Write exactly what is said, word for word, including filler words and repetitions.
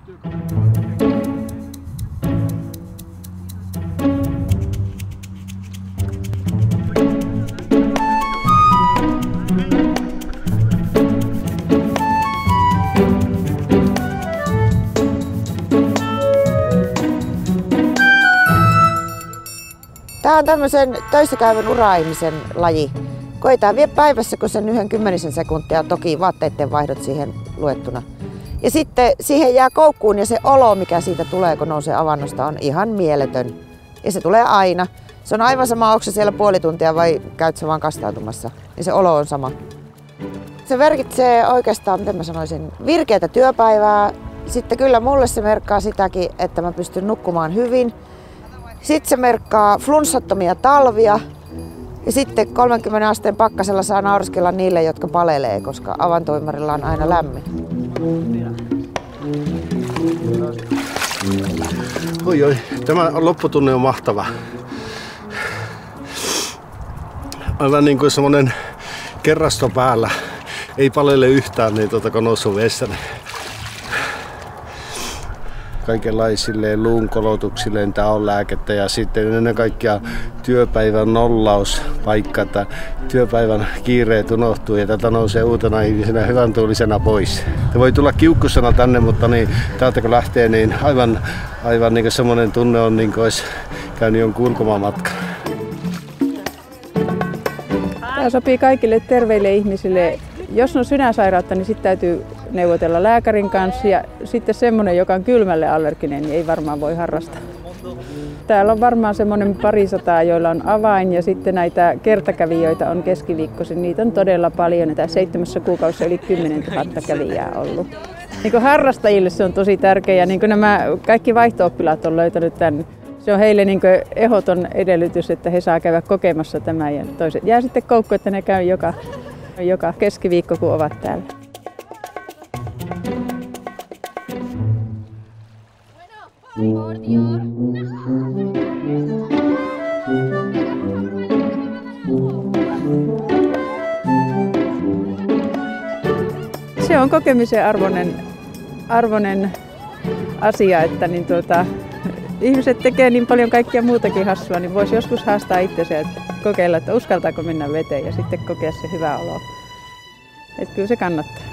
Tämä on tämmöisen töissä käyvän ura-ihmisen laji. Koetaan vie päivässä, kun sen yhden kymmenisen sekuntia, toki vaatteiden vaihdot siihen luettuna. Ja sitten siihen jää koukkuun ja se olo, mikä siitä tulee, kun nousee avannosta, on ihan mieletön. Ja se tulee aina. Se on aivan sama, onko se siellä puoli tuntia vai käyt sä vaan kastautumassa. Ja se olo on sama. Se merkitsee oikeastaan, miten mä sanoisin, virkeätä työpäivää. Sitten kyllä mulle se merkkaa sitäkin, että mä pystyn nukkumaan hyvin. Sitten se merkkaa flunssattomia talvia. Ja sitten kolmenkymmenen asteen pakkasella saa naureskella niille, jotka palelee, koska avantoimarilla on aina lämmin. Oi oi, tämä lopputunne on mahtava. Aivan niin kuin semmonen kerrasto päällä. Ei palele yhtään, niin tuota, kun noussut vessään. Kaikenlaisille luunkolotuksille tämä on lääkettä ja sitten ennen kaikkea työpäivän nollauspaikka, että työpäivän kiireet unohtuu ja tätä nousee uutena ihmisenä hyvän tuulisena pois. Te voi tulla kiukkusena tänne, mutta niin, täältä kun lähtee, niin aivan, aivan niin semmoinen tunne on, niin kuin olisi käynyt jonkun ulkomaanmatka. Tämä sopii kaikille terveille ihmisille. Jos on sydänsairautta, niin sitten täytyy neuvotella lääkärin kanssa ja sitten semmoinen, joka on kylmälle allerginen, niin ei varmaan voi harrastaa. Täällä on varmaan semmoinen parisataa, joilla on avain ja sitten näitä kertakävijöitä on keskiviikkoisin. Niitä on todella paljon. Tämä seitsemässä kuukaudessa yli kymmenen tuhatta kävijää ollut. Niin kuin harrastajille se on tosi tärkeää. Niin kuin nämä kaikki vaihto-oppilaat on löytänyt tämän. Se on heille niin kuin ehdoton edellytys, että he saa käydä kokemassa tämän ja toiset jää sitten koukku, että ne käy joka, joka keskiviikko, kun ovat täällä. Se on kokemisen arvoinen, arvoinen asia, että niin tuota, ihmiset tekee niin paljon kaikkia muutakin hassua, niin voisi joskus haastaa itsensä ja kokeilla, että uskaltaako mennä veteen ja sitten kokea se hyvä olo. Että kyllä se kannattaa.